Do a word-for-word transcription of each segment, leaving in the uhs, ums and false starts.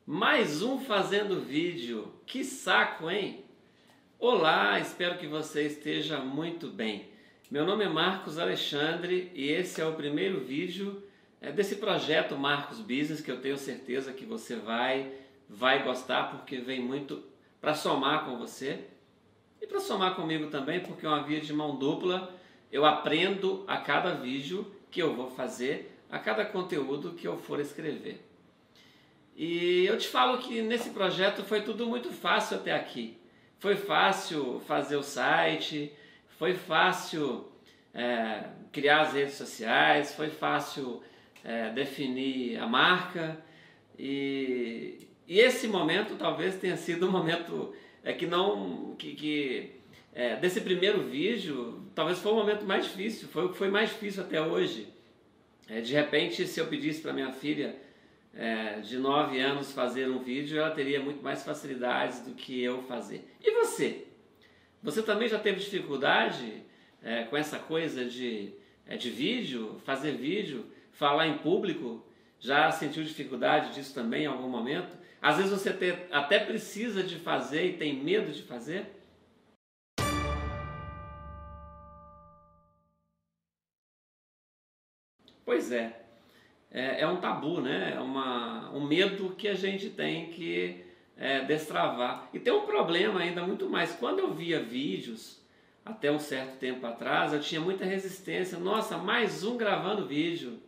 Mais um fazendo vídeo. Que saco, hein? Olá, espero que você esteja muito bem. Meu nome é Marcos Alexandre e esse é o primeiro vídeo desse projeto Marcos Business, que eu tenho certeza que você vai, vai gostar, porque vem muito para somar com você e para somar comigo também, porque é uma via de mão dupla. Eu aprendo a cada vídeo que eu vou fazer, a cada conteúdo que eu for escrever. E eu te falo que nesse projeto foi tudo muito fácil até aqui. Foi fácil fazer o site, foi fácil é, criar as redes sociais, foi fácil é, definir a marca. E, e esse momento talvez tenha sido um momento é, que não... que, que é, desse primeiro vídeo, talvez foi o momento mais difícil, foi o que foi mais difícil até hoje. É, de repente, se eu pedisse para minha filha É, de nove anos fazer um vídeo, ela teria muito mais facilidades do que eu fazer. E você? Você também já teve dificuldade é, com essa coisa de, é, de vídeo, fazer vídeo, falar em público? Já sentiu dificuldade disso também em algum momento? Às vezes você te, até precisa de fazer e tem medo de fazer? Pois é. É, é um tabu, né? É uma, um medo que a gente tem que é, destravar. E tem um problema ainda muito mais. Quando eu via vídeos, até um certo tempo atrás, eu tinha muita resistência. Nossa, mais um gravando vídeo.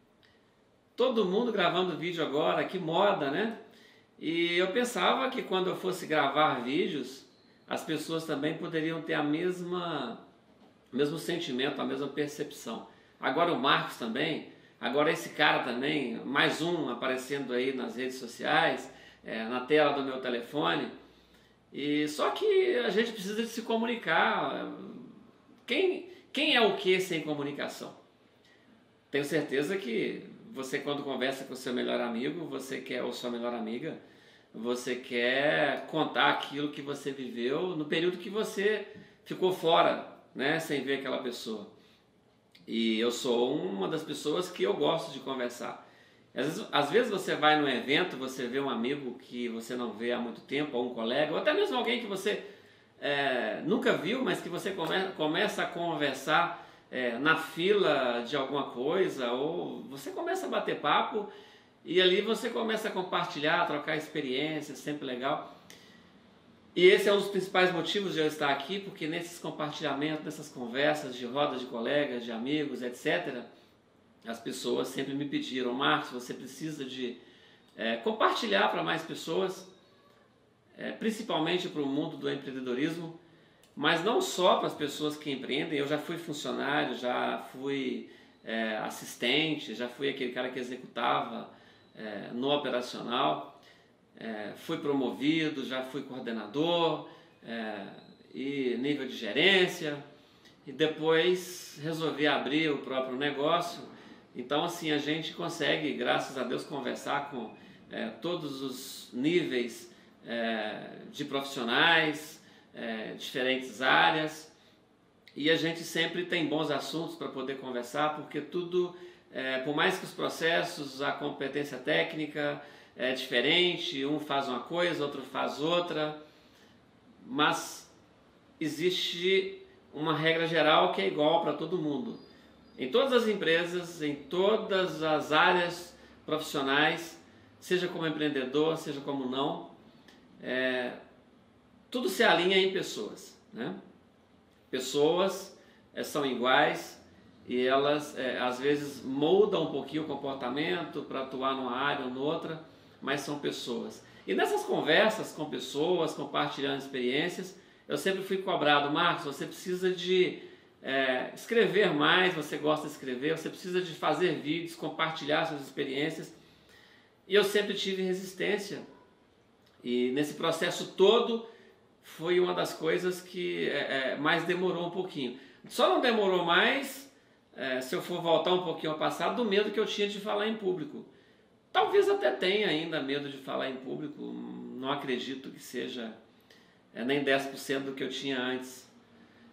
Todo mundo gravando vídeo agora, que moda, né? E eu pensava que quando eu fosse gravar vídeos, as pessoas também poderiam ter a mesma, o mesmo sentimento, a mesma percepção. Agora o Marcos também... Agora esse cara também, mais um aparecendo aí nas redes sociais, é, na tela do meu telefone. E só que a gente precisa de se comunicar. Quem, quem é o que sem comunicação? Tenho certeza que você, quando conversa com o seu melhor amigo, você quer, ou sua melhor amiga, você quer contar aquilo que você viveu no período que você ficou fora, né, sem ver aquela pessoa. E eu sou uma das pessoas que eu gosto de conversar. Às vezes, às vezes você vai num evento, você vê um amigo que você não vê há muito tempo, ou um colega, ou até mesmo alguém que você é, nunca viu, mas que você come, começa a conversar é, na fila de alguma coisa, ou você começa a bater papo, e ali você começa a compartilhar, a trocar experiências, sempre legal. E esse é um dos principais motivos de eu estar aqui, porque nesses compartilhamentos, nessas conversas de rodas de colegas, de amigos, etcétera, as pessoas sempre me pediram: Marcos, você precisa de é, compartilhar para mais pessoas, é, principalmente para o mundo do empreendedorismo, mas não só para as pessoas que empreendem. Eu já fui funcionário, já fui é, assistente, já fui aquele cara que executava é, no operacional. É, fui promovido, já fui coordenador é, e nível de gerência, e depois resolvi abrir o próprio negócio. Então assim, a gente consegue, graças a Deus, conversar com é, todos os níveis é, de profissionais, é, diferentes áreas, e a gente sempre tem bons assuntos para poder conversar, porque tudo, é, por mais que os processos, a competência técnica é diferente, um faz uma coisa, outro faz outra, mas existe uma regra geral que é igual para todo mundo. Em todas as empresas, em todas as áreas profissionais, seja como empreendedor, seja como não, é, tudo se alinha em pessoas, né? Pessoas é, são iguais e elas é, às vezes moldam um pouquinho o comportamento para atuar numa área ou noutra, mas são pessoas. E nessas conversas com pessoas, compartilhando experiências, eu sempre fui cobrado: Marcos, você precisa de é, escrever mais, você gosta de escrever, você precisa de fazer vídeos, compartilhar suas experiências. E eu sempre tive resistência. E nesse processo todo, foi uma das coisas que é, é, mais demorou um pouquinho. Só não demorou mais, é, se eu for voltar um pouquinho ao passado, do medo que eu tinha de falar em público. Talvez até tenha ainda medo de falar em público, não acredito que seja é, nem dez por cento do que eu tinha antes.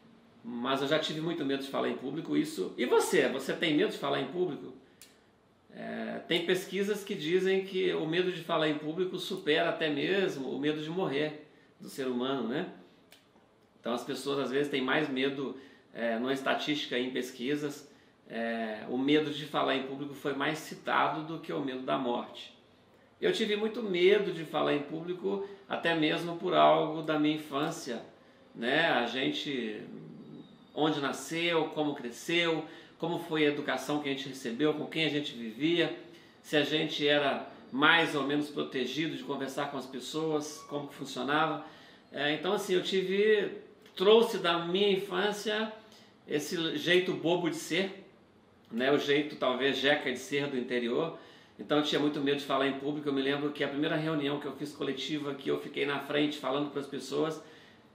Mas eu já tive muito medo de falar em público, isso... E você? Você tem medo de falar em público? É, tem pesquisas que dizem que o medo de falar em público supera até mesmo o medo de morrer do ser humano, né? Então as pessoas às vezes têm mais medo, é, numa estatística em pesquisas, é, o medo de falar em público foi mais citado do que o medo da morte. Eu tive muito medo de falar em público, até mesmo por algo da minha infância, né? A gente, onde nasceu, como cresceu, como foi a educação que a gente recebeu, com quem a gente vivia, se a gente era mais ou menos protegido de conversar com as pessoas, como que funcionava. É, então assim, eu tive, trouxe da minha infância esse jeito bobo de ser, né? O jeito talvez jeca de ser do interior. Então eu tinha muito medo de falar em público. Eu me lembro que a primeira reunião que eu fiz coletiva, que eu fiquei na frente falando para as pessoas,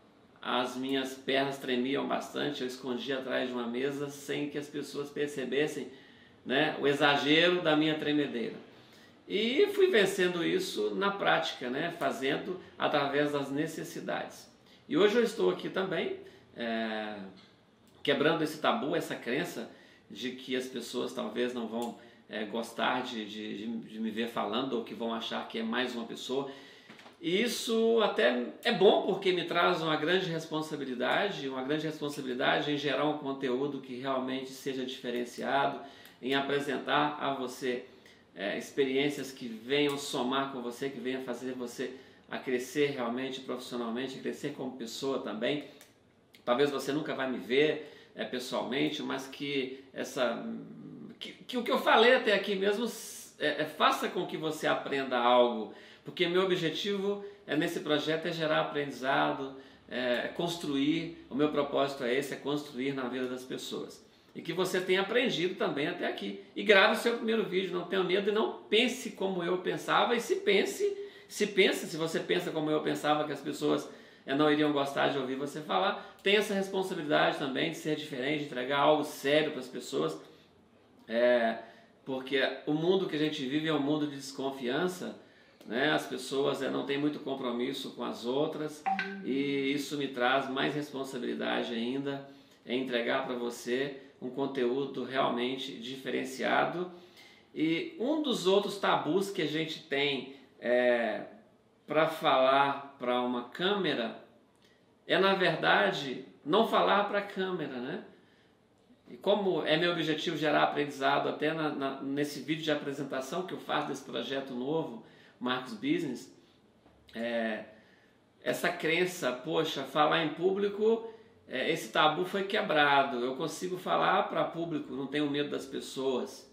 as minhas pernas tremiam bastante, eu escondia atrás de uma mesa sem que as pessoas percebessem, né, o exagero da minha tremedeira. E fui vencendo isso na prática, né, fazendo através das necessidades. E hoje eu estou aqui também, é, quebrando esse tabu, essa crença de que as pessoas talvez não vão é, gostar de, de, de me ver falando, ou que vão achar que é mais uma pessoa. E isso até é bom, porque me traz uma grande responsabilidade, uma grande responsabilidade em gerar um conteúdo que realmente seja diferenciado, em apresentar a você é, experiências que venham somar com você, que venham fazer você a crescer realmente profissionalmente, crescer como pessoa também. Talvez você nunca vai me ver é, pessoalmente, mas que, essa, que, que o que eu falei até aqui mesmo é, é, faça com que você aprenda algo. Porque meu objetivo é, nesse projeto é gerar aprendizado, é construir, o meu propósito é esse, é construir na vida das pessoas. E que você tenha aprendido também até aqui. E grave o seu primeiro vídeo, não tenha medo e não pense como eu pensava. E se pense, se pensa, se você pensa como eu pensava que as pessoas é, não iriam gostar de ouvir você falar, tem essa responsabilidade também de ser diferente, de entregar algo sério para as pessoas. É, porque o mundo que a gente vive é um mundo de desconfiança, né? As pessoas é, não têm muito compromisso com as outras, e isso me traz mais responsabilidade ainda em entregar para você um conteúdo realmente diferenciado. E um dos outros tabus que a gente tem é, para falar para uma câmera é, na verdade, não falar para a câmera, né? E como é meu objetivo gerar aprendizado até na, na, nesse vídeo de apresentação que eu faço desse projeto novo, Marcos Business, é, essa crença, poxa, falar em público, é, esse tabu foi quebrado, eu consigo falar para público, não tenho medo das pessoas.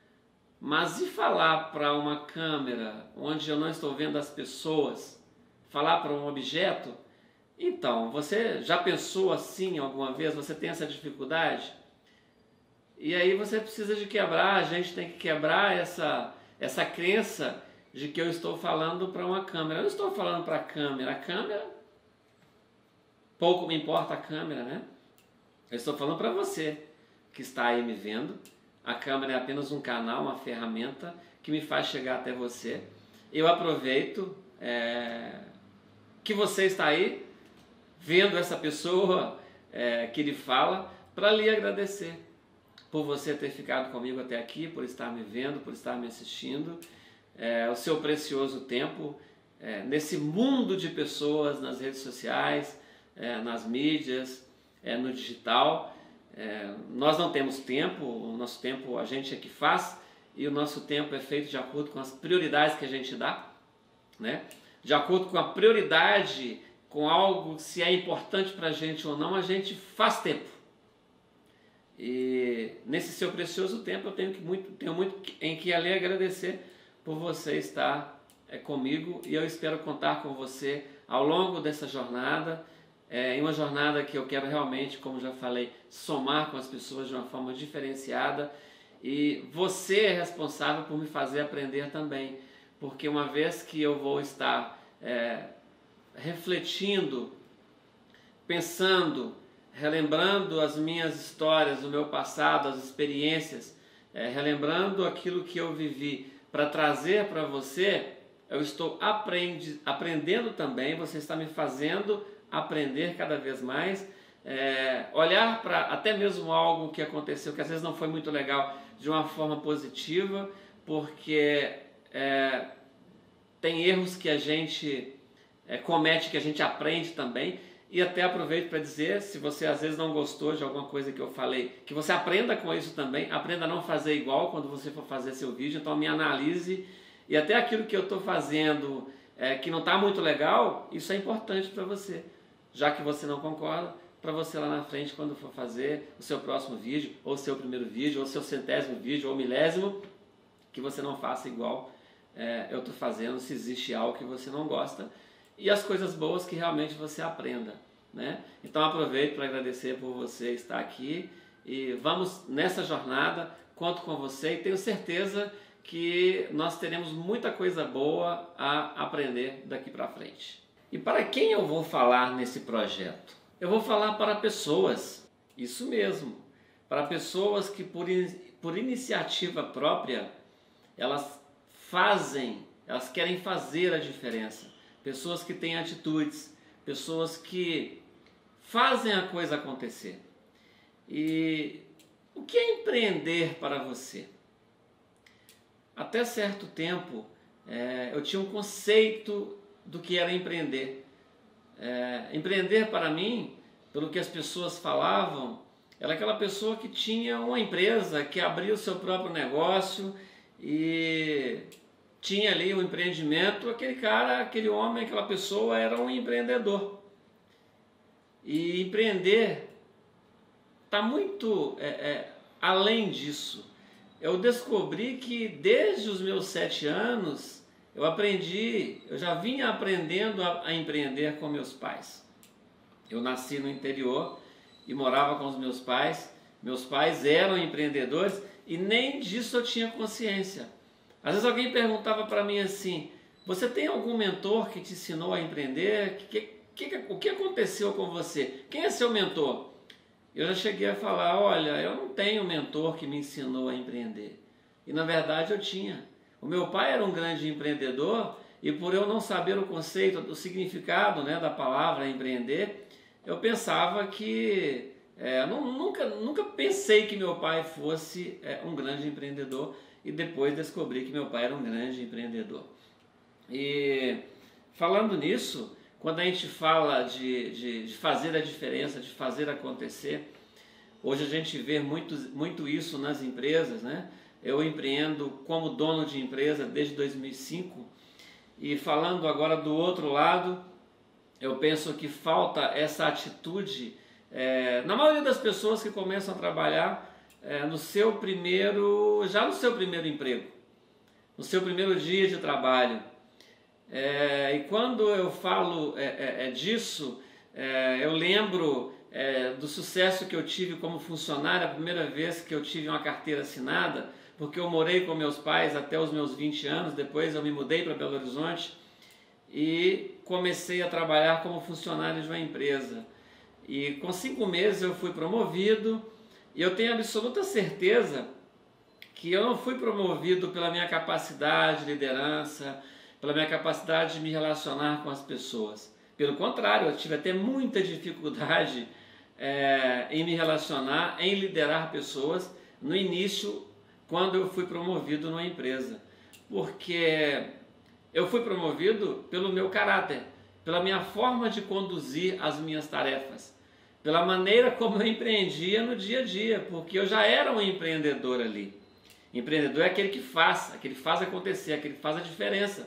Mas e falar para uma câmera onde eu não estou vendo as pessoas, falar para um objeto? Então, você já pensou assim alguma vez? Você tem essa dificuldade? E aí você precisa de quebrar, a gente tem que quebrar essa, essa crença de que eu estou falando para uma câmera. Eu não estou falando para a câmera. A câmera, pouco me importa a câmera, né? Eu estou falando para você que está aí me vendo. A câmera é apenas um canal, uma ferramenta que me faz chegar até você. Eu aproveito é, que você está aí vendo essa pessoa é, que lhe fala, para lhe agradecer por você ter ficado comigo até aqui, por estar me vendo, por estar me assistindo. É, o seu precioso tempo é, nesse mundo de pessoas, nas redes sociais, é, nas mídias, é, no digital. É, nós não temos tempo, o nosso tempo a gente é que faz, e o nosso tempo é feito de acordo com as prioridades que a gente dá, né? De acordo com a prioridade, com algo, se é importante para a gente ou não, a gente faz tempo. E nesse seu precioso tempo eu tenho, que muito, tenho muito em que ali agradecer por você estar é, comigo, e eu espero contar com você ao longo dessa jornada, é, em uma jornada que eu quero realmente, como já falei, somar com as pessoas de uma forma diferenciada, e você é responsável por me fazer aprender também, porque uma vez que eu vou estar é, refletindo, pensando, relembrando as minhas histórias, o meu passado, as experiências, é, relembrando aquilo que eu vivi, para trazer para você, eu estou aprendi, aprendendo também, você está me fazendo aprender cada vez mais, é, olhar para até mesmo algo que aconteceu, que às vezes não foi muito legal, de uma forma positiva, porque é, tem erros que a gente é, comete, que a gente aprende também. E até aproveito para dizer, se você às vezes não gostou de alguma coisa que eu falei, que você aprenda com isso também, aprenda a não fazer igual quando você for fazer seu vídeo. Então me analise, e até aquilo que eu estou fazendo é, que não está muito legal, isso é importante para você, já que você não concorda, para você lá na frente, quando for fazer o seu próximo vídeo, ou o seu primeiro vídeo, ou o seu centésimo vídeo, ou milésimo, que você não faça igual é, eu estou fazendo, se existe algo que você não gosta, e as coisas boas que realmente você aprenda, né? Então aproveito para agradecer por você estar aqui, e vamos nessa jornada, conto com você, e tenho certeza que nós teremos muita coisa boa a aprender daqui para frente. E para quem eu vou falar nesse projeto? Eu vou falar para pessoas, isso mesmo, para pessoas que por, in, por iniciativa própria, elas fazem, elas querem fazer a diferença. Pessoas que têm atitudes, pessoas que fazem a coisa acontecer. E o que é empreender para você? Até certo tempo, é, eu tinha um conceito do que era empreender. É, empreender para mim, pelo que as pessoas falavam, era aquela pessoa que tinha uma empresa, que abria o seu próprio negócio e tinha ali um empreendimento. Aquele cara, aquele homem, aquela pessoa era um empreendedor. E empreender está muito é, é, além disso. Eu descobri que desde os meus sete anos eu aprendi, eu já vinha aprendendo a, a empreender com meus pais. Eu nasci no interior e morava com os meus pais. Meus pais eram empreendedores e nem disso eu tinha consciência. Às vezes alguém perguntava para mim assim: você tem algum mentor que te ensinou a empreender? Que, que, que, o que aconteceu com você? Quem é seu mentor? Eu já cheguei a falar: olha, eu não tenho mentor que me ensinou a empreender. E na verdade eu tinha. O meu pai era um grande empreendedor e por eu não saber o conceito, o significado, né, da palavra empreender, eu pensava que... É, não, nunca, nunca pensei que meu pai fosse é, um grande empreendedor, e depois descobri que meu pai era um grande empreendedor. E falando nisso, quando a gente fala de, de, de fazer a diferença, de fazer acontecer, hoje a gente vê muito, muito isso nas empresas, né? Eu empreendo como dono de empresa desde dois mil e cinco, e falando agora do outro lado, eu penso que falta essa atitude é, na maioria das pessoas que começam a trabalhar é, no seu primeiro, já no seu primeiro emprego, no seu primeiro dia de trabalho. É, e quando eu falo é, é, é disso, é, eu lembro é, do sucesso que eu tive como funcionário, a primeira vez que eu tive uma carteira assinada, porque eu morei com meus pais até os meus vinte anos, depois eu me mudei para Belo Horizonte e comecei a trabalhar como funcionário de uma empresa. E com cinco meses eu fui promovido, e eu tenho absoluta certeza que eu não fui promovido pela minha capacidade de liderança, pela minha capacidade de me relacionar com as pessoas. Pelo contrário, eu tive até muita dificuldade é, em me relacionar, em liderar pessoas no início, quando eu fui promovido numa empresa. Porque eu fui promovido pelo meu caráter, pela minha forma de conduzir as minhas tarefas, pela maneira como eu empreendia no dia a dia, porque eu já era um empreendedor ali. Empreendedor é aquele que faz, aquele que faz acontecer, aquele que faz a diferença.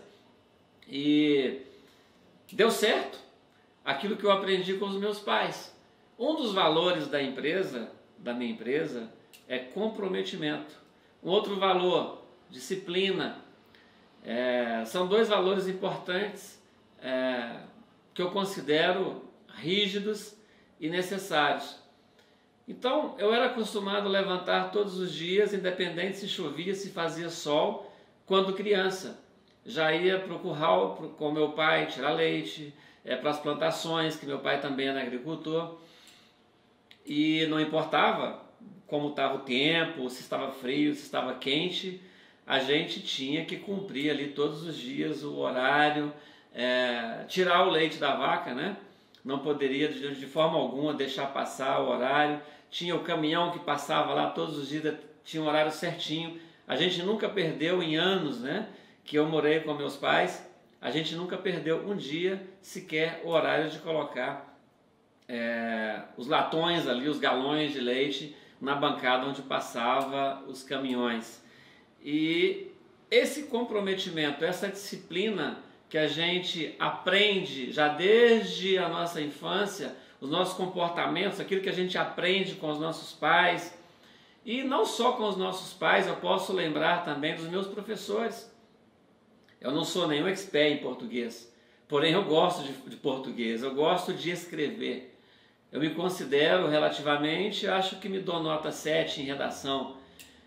E deu certo aquilo que eu aprendi com os meus pais. Um dos valores da empresa, da minha empresa, é comprometimento. Um outro valor, disciplina. É, são dois valores importantes é, que eu considero rígidos e necessários. Então, eu era acostumado a levantar todos os dias, independente se chovia, se fazia sol, quando criança. Já ia para o curral com meu pai tirar leite, é, para as plantações, que meu pai também era agricultor. E não importava como estava o tempo, se estava frio, se estava quente, a gente tinha que cumprir ali todos os dias o horário, é, tirar o leite da vaca, né? Não poderia de, de forma alguma deixar passar o horário. Tinha o caminhão que passava lá todos os dias, tinha um horário certinho. A gente nunca perdeu em anos, né, que eu morei com meus pais, a gente nunca perdeu um dia sequer o horário de colocar é, os latões ali, os galões de leite na bancada onde passava os caminhões. E esse comprometimento, essa disciplina que a gente aprende já desde a nossa infância, os nossos comportamentos, aquilo que a gente aprende com os nossos pais, e não só com os nossos pais, eu posso lembrar também dos meus professores. Eu não sou nenhum expert em português, porém eu gosto de, de português, eu gosto de escrever. Eu me considero relativamente, acho que me dou nota sete em redação.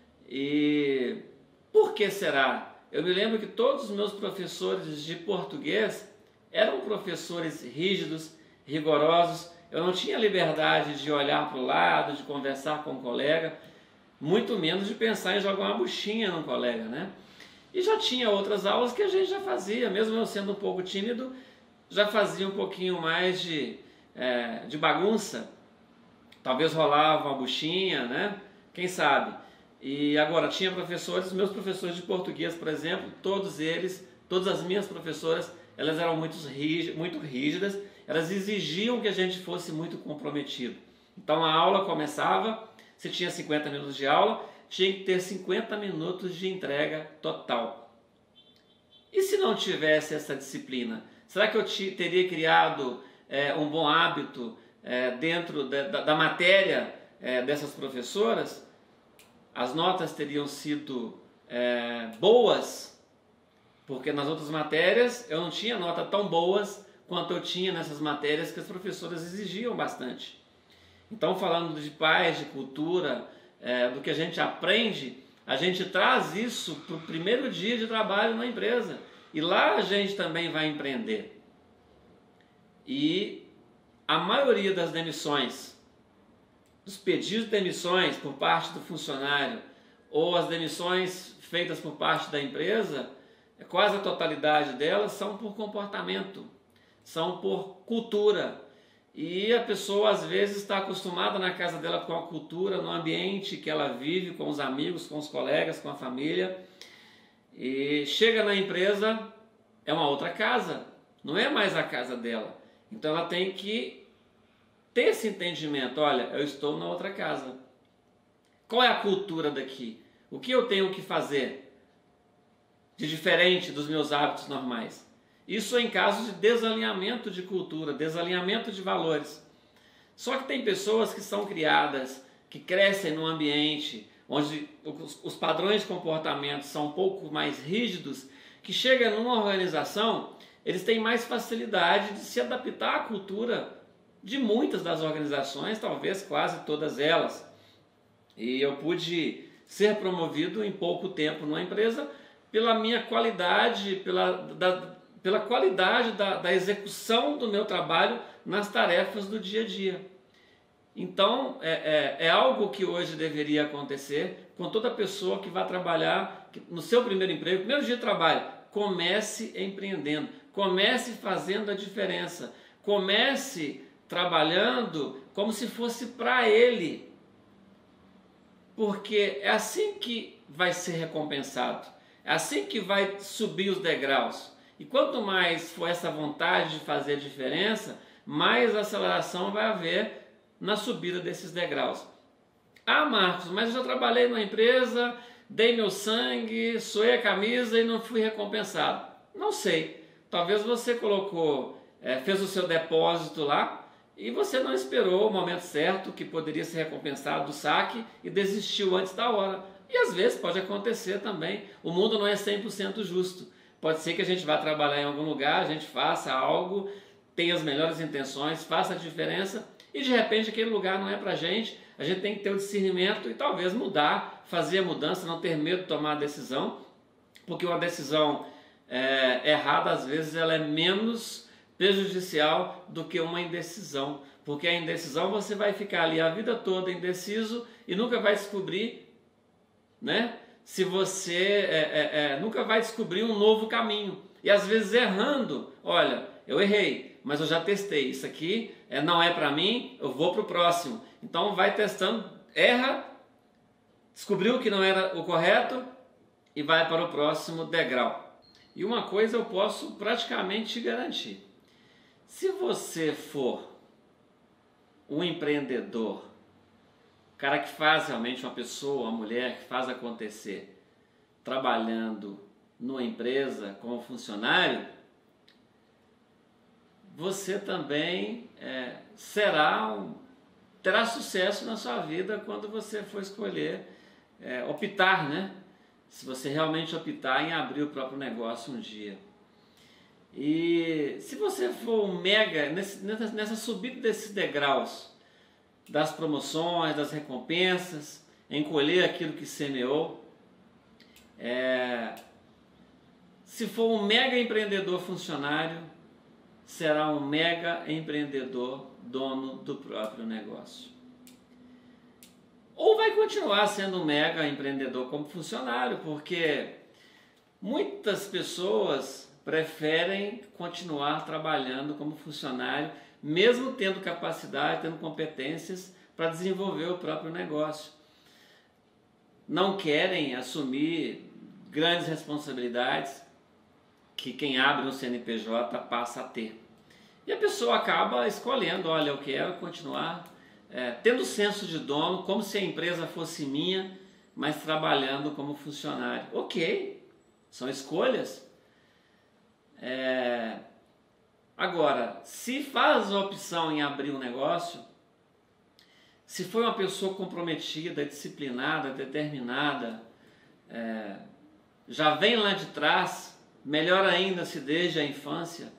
E por que será? Eu me lembro que todos os meus professores de português eram professores rígidos, rigorosos. Eu não tinha liberdade de olhar para o lado, de conversar com um colega, muito menos de pensar em jogar uma buchinha no colega, né? E já tinha outras aulas que a gente já fazia, mesmo eu sendo um pouco tímido, já fazia um pouquinho mais de, é, de bagunça. Talvez rolava uma buchinha, né? Quem sabe? E agora, tinha professores, meus professores de português, por exemplo, todos eles, todas as minhas professoras, elas eram muito rígidas, muito rígidas, elas exigiam que a gente fosse muito comprometido. Então a aula começava, se tinha cinquenta minutos de aula, tinha que ter cinquenta minutos de entrega total. E se não tivesse essa disciplina, será que eu teria criado é, um bom hábito é, dentro da, da, da matéria é, dessas professoras? As notas teriam sido é, boas, porque nas outras matérias eu não tinha nota tão boas quanto eu tinha nessas matérias que as professoras exigiam bastante. Então, falando de paz, de cultura, é, do que a gente aprende, a gente traz isso para o primeiro dia de trabalho na empresa. E lá a gente também vai empreender. E a maioria das demissões, dos pedidos de demissões por parte do funcionário ou as demissões feitas por parte da empresa, quase a totalidade delas são por comportamento, são por cultura. E a pessoa às vezes está acostumada na casa dela com a cultura, no ambiente que ela vive, com os amigos, com os colegas, com a família, e chega na empresa, é uma outra casa, não é mais a casa dela. Então ela tem que ter esse entendimento, olha, eu estou na outra casa. Qual é a cultura daqui? O que eu tenho que fazer de diferente dos meus hábitos normais? Isso é em caso de desalinhamento de cultura, desalinhamento de valores. Só que tem pessoas que são criadas, que crescem num ambiente onde os padrões de comportamento são um pouco mais rígidos, que chega numa organização, eles têm mais facilidade de se adaptar à cultura de muitas das organizações, talvez quase todas elas. E eu pude ser promovido em pouco tempo numa empresa pela minha qualidade, pela, da, pela qualidade da, da execução do meu trabalho nas tarefas do dia a dia. Então, é, é, é algo que hoje deveria acontecer com toda pessoa que vai trabalhar no seu primeiro emprego, primeiro dia de trabalho. Comece empreendendo, comece fazendo a diferença, comece trabalhando como se fosse para ele, porque é assim que vai ser recompensado, é assim que vai subir os degraus. E quanto mais for essa vontade de fazer a diferença, mais aceleração vai haver na subida desses degraus. Ah, Marcos, mas eu já trabalhei numa empresa, dei meu sangue, suei a camisa e não fui recompensado. Não sei, talvez você colocou, é, fez o seu depósito lá e você não esperou o momento certo que poderia ser recompensado do saque e desistiu antes da hora. E às vezes pode acontecer também, o mundo não é cem por cento justo. Pode ser que a gente vá trabalhar em algum lugar, a gente faça algo, tenha as melhores intenções, faça a diferença e de repente aquele lugar não é pra gente, a gente tem que ter o discernimento e talvez mudar, fazer a mudança, não ter medo de tomar a decisão, porque uma decisão é, errada às vezes ela é menos prejudicial do que uma indecisão, porque a indecisão você vai ficar ali a vida toda indeciso e nunca vai descobrir, né? Se você é, é, é, nunca vai descobrir um novo caminho e às vezes errando, olha, eu errei, mas eu já testei, isso aqui é, não é para mim, eu vou para o próximo. Então vai testando, erra, descobriu que não era o correto, e vai para o próximo degrau. E uma coisa eu posso praticamente te garantir: se você for um empreendedor, cara que faz realmente, uma pessoa, uma mulher que faz acontecer, trabalhando numa empresa como funcionário, você também é, será um, terá sucesso na sua vida quando você for escolher, é, optar, né? Se você realmente optar em abrir o próprio negócio um dia. E se você for um mega, nesse, nessa subida desses degraus, das promoções, das recompensas, em colher aquilo que semeou, é, se for um mega empreendedor funcionário, será um mega empreendedor dono do próprio negócio. Ou vai continuar sendo um mega empreendedor como funcionário, porque muitas pessoas preferem continuar trabalhando como funcionário, mesmo tendo capacidade, tendo competências para desenvolver o próprio negócio. Não querem assumir grandes responsabilidades que quem abre um C N P J passa a ter. E a pessoa acaba escolhendo: olha, eu quero continuar é, tendo senso de dono, como se a empresa fosse minha, mas trabalhando como funcionário. Ok, são escolhas. É... Agora, se faz a opção em abrir um negócio, se foi uma pessoa comprometida, disciplinada, determinada, é... já vem lá de trás, melhor ainda se desde a infância,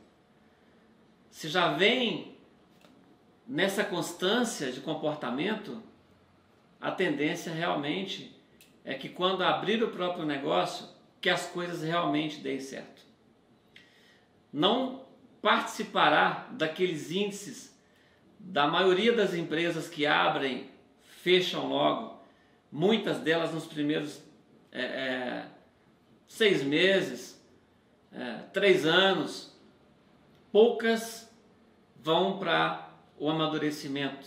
se já vem nessa constância de comportamento, a tendência realmente é que quando abrir o próprio negócio, que as coisas realmente deem certo. Não participará daqueles índices da maioria das empresas que abrem, fecham logo, muitas delas nos primeiros é, é, seis meses, é, três anos, poucas vão para o amadurecimento.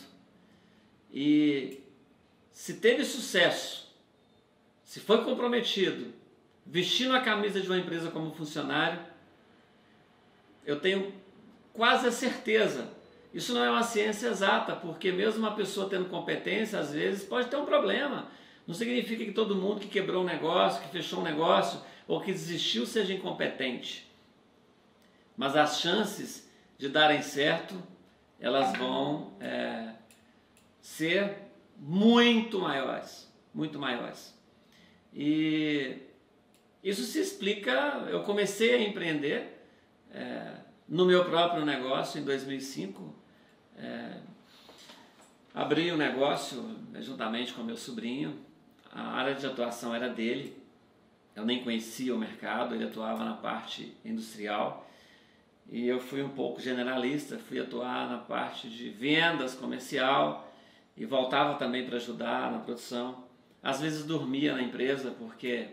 E se teve sucesso, se foi comprometido, vestindo a camisa de uma empresa como funcionário, eu tenho quase a certeza. Isso não é uma ciência exata, porque mesmo uma pessoa tendo competência, às vezes pode ter um problema. Não significa que todo mundo que quebrou um negócio, que fechou um negócio ou que desistiu seja incompetente. Mas as chances de darem certo, elas vão é, ser muito maiores, muito maiores. E isso se explica, eu comecei a empreender é, no meu próprio negócio em dois mil e cinco, é, abri um negócio né, juntamente com meu sobrinho, a área de atuação era dele, eu nem conhecia o mercado, ele atuava na parte industrial e eu fui um pouco generalista, fui atuar na parte de vendas, comercial e voltava também para ajudar na produção. Às vezes dormia na empresa porque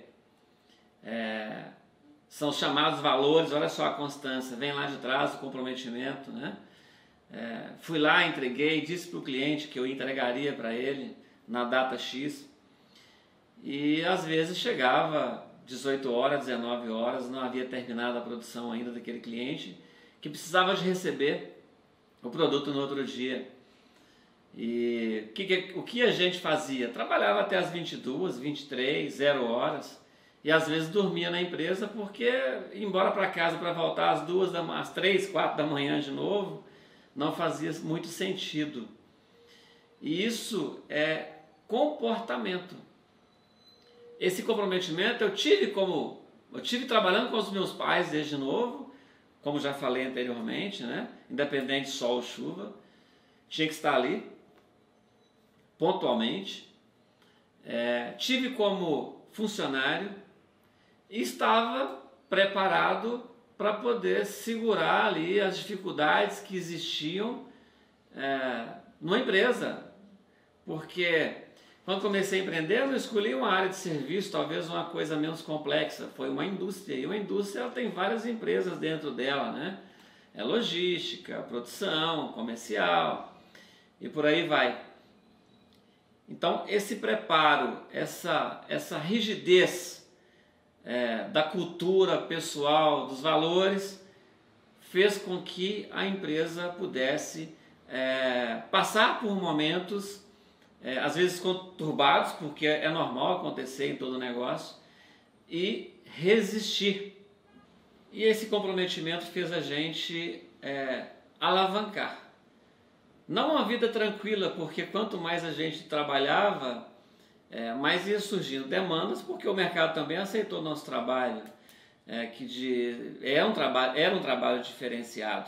é, são os chamados valores, olha só a constância, vem lá de trás o comprometimento, né? É, fui lá, entreguei, disse para o cliente que eu entregaria para ele na data X e às vezes chegava dezoito horas, dezenove horas, não havia terminado a produção ainda daquele cliente que precisava de receber o produto no outro dia. E o que, o que a gente fazia? Trabalhava até as vinte e duas, vinte e três, zero horas e às vezes dormia na empresa porque ir embora para casa para voltar às duas, às três, quatro da manhã de novo não fazia muito sentido. E isso é comportamento. Esse comprometimento eu tive como eu tive trabalhando com os meus pais desde novo, como já falei anteriormente, né? Independente de sol ou chuva, tinha que estar ali pontualmente. É, tive como funcionário e estava preparado para poder segurar ali as dificuldades que existiam é, numa empresa, porque quando comecei a empreender eu não escolhi uma área de serviço, talvez uma coisa menos complexa, foi uma indústria, e uma indústria ela tem várias empresas dentro dela, né? É logística, produção, comercial e por aí vai. Então esse preparo, essa, essa rigidez é, da cultura pessoal, dos valores, fez com que a empresa pudesse é, passar por momentos, é, às vezes conturbados, porque é normal acontecer em todo negócio, e resistir. E esse comprometimento fez a gente é, alavancar. Não uma vida tranquila, porque quanto mais a gente trabalhava, é, mais ia surgindo demandas, porque o mercado também aceitou o nosso trabalho, é, que de, é um trabalho, era um trabalho diferenciado.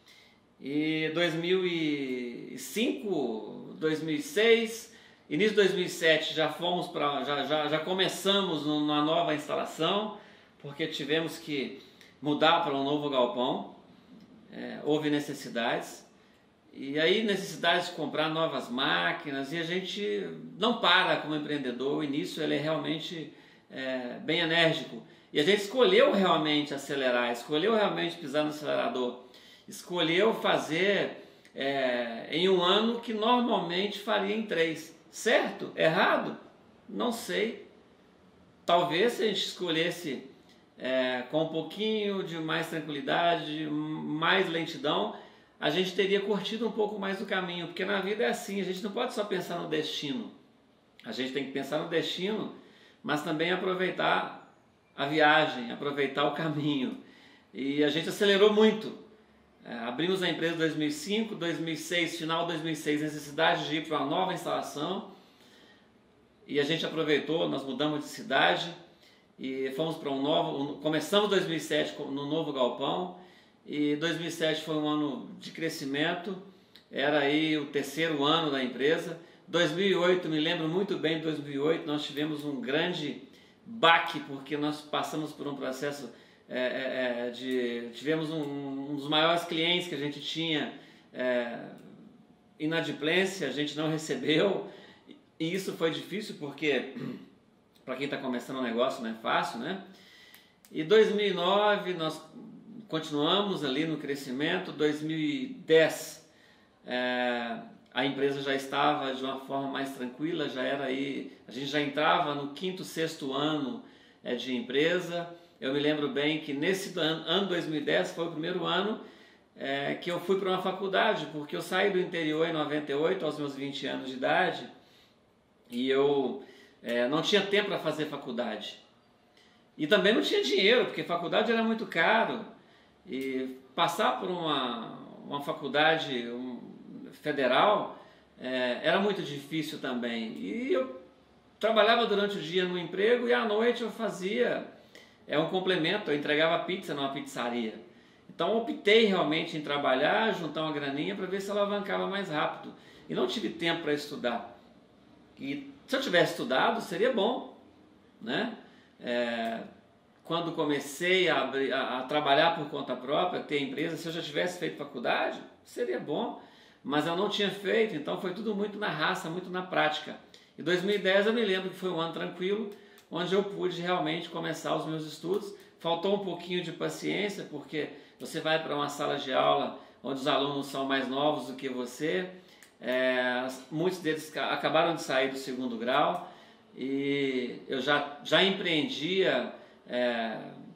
E dois mil e cinco, dois mil e seis, início de dois mil e sete já fomos para, já, já, já começamos numa nova instalação, porque tivemos que mudar para um novo galpão, é, houve necessidades. E aí necessidade de comprar novas máquinas, e a gente não para como empreendedor. O início ele é realmente é, bem enérgico, e a gente escolheu realmente acelerar, escolheu realmente pisar no acelerador, escolheu fazer é, em um ano que normalmente faria em três. Certo? Errado? Não sei. Talvez se a gente escolhesse é, com um pouquinho de mais tranquilidade, mais lentidão, a gente teria curtido um pouco mais do caminho, porque na vida é assim, a gente não pode só pensar no destino, a gente tem que pensar no destino, mas também aproveitar a viagem, aproveitar o caminho, e a gente acelerou muito. É, abrimos a empresa em dois mil e cinco, dois mil e seis, final de dois mil e seis, necessidade de ir para uma nova instalação, e a gente aproveitou, nós mudamos de cidade, e fomos para um novo, começamos dois mil e sete no novo galpão, e dois mil e sete foi um ano de crescimento, era aí o terceiro ano da empresa. dois mil e oito, me lembro muito bem de dois mil e oito, nós tivemos um grande baque, porque nós passamos por um processo é, é, de... tivemos um, um dos maiores clientes que a gente tinha, é, inadimplência, a gente não recebeu, e isso foi difícil, porque para quem está começando um negócio não é fácil, né? E dois mil e nove nós continuamos ali no crescimento. Dois mil e dez é, a empresa já estava de uma forma mais tranquila, já era aí, a gente já entrava no quinto, sexto ano é, de empresa. Eu me lembro bem que nesse ano, ano dois mil e dez foi o primeiro ano é, que eu fui para uma faculdade, porque eu saí do interior em noventa e oito, aos meus vinte anos de idade, e eu é, não tinha tempo para fazer faculdade. E também não tinha dinheiro, porque faculdade era muito caro. E passar por uma, uma faculdade um, federal é, era muito difícil também. E eu trabalhava durante o dia no emprego, e à noite eu fazia é, um complemento, eu entregava pizza numa pizzaria. Então optei realmente em trabalhar, juntar uma graninha para ver se alavancava mais rápido. E não tive tempo para estudar. E se eu tivesse estudado, seria bom, né? É, quando comecei a, abrir, a, a trabalhar por conta própria, ter empresa, se eu já tivesse feito faculdade, seria bom, mas eu não tinha feito, então foi tudo muito na raça, muito na prática. Em dois mil e dez eu me lembro que foi um ano tranquilo, onde eu pude realmente começar os meus estudos. Faltou um pouquinho de paciência, porque você vai para uma sala de aula onde os alunos são mais novos do que você, é, muitos deles acabaram de sair do segundo grau, e eu já, já empreendia É,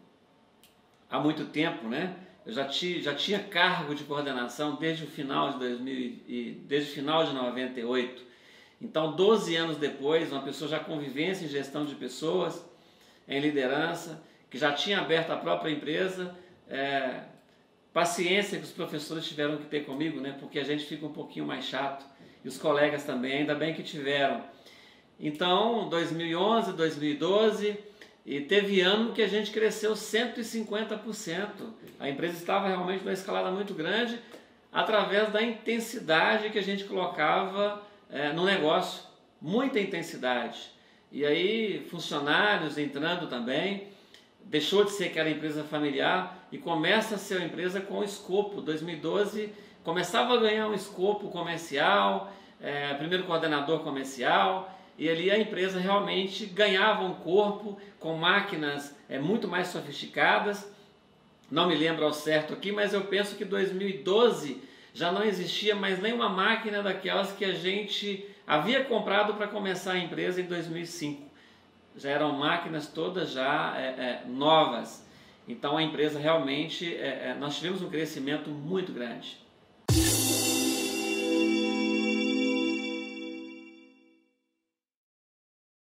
há muito tempo, né? Eu já, ti, já tinha cargo de coordenação desde o final de dois mil e, desde o final de noventa e oito. Então, doze anos depois, uma pessoa já com vivência em gestão de pessoas, em liderança, que já tinha aberto a própria empresa, é, paciência que os professores tiveram que ter comigo, né? Porque a gente fica um pouquinho mais chato, e os colegas também, ainda bem que tiveram. Então, dois mil e onze, dois mil e doze... E teve ano que a gente cresceu cento e cinquenta por cento. A empresa estava realmente numa escalada muito grande, através da intensidade que a gente colocava é, no negócio. Muita intensidade. E aí funcionários entrando também, deixou de ser aquela empresa familiar e começa a ser uma empresa com escopo. dois mil e doze começava a ganhar um escopo comercial, é, primeiro coordenador comercial, e ali a empresa realmente ganhava um corpo com máquinas é, muito mais sofisticadas. Não me lembro ao certo aqui, mas eu penso que em dois mil e doze já não existia mais nenhuma máquina daquelas que a gente havia comprado para começar a empresa em dois mil e cinco. já eram máquinas todas já é, é, novas. Então a empresa realmente, é, é, nós tivemos um crescimento muito grande.